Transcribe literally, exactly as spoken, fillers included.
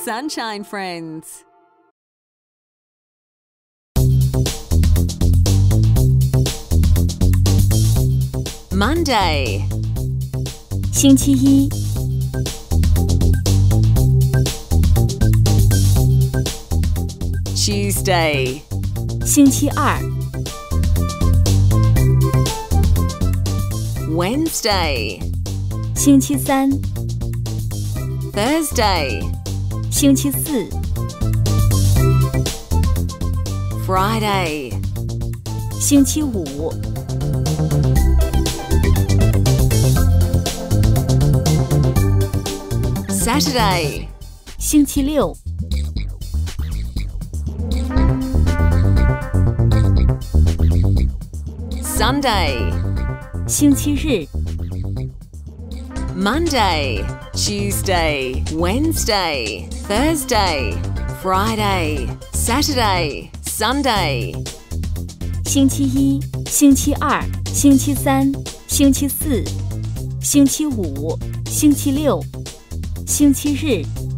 Sunshine Friends. Monday, 星期一， Tuesday, 星期二， Wednesday, 星期三， Thursday, 星期四， Friday, 星期五， Saturday, 星期六， Sunday, 星期日， Monday, Tuesday, Wednesday, Thursday, Friday, Saturday, Sunday. 星期一，星期二，星期三，星期四，星期五，星期六，星期日。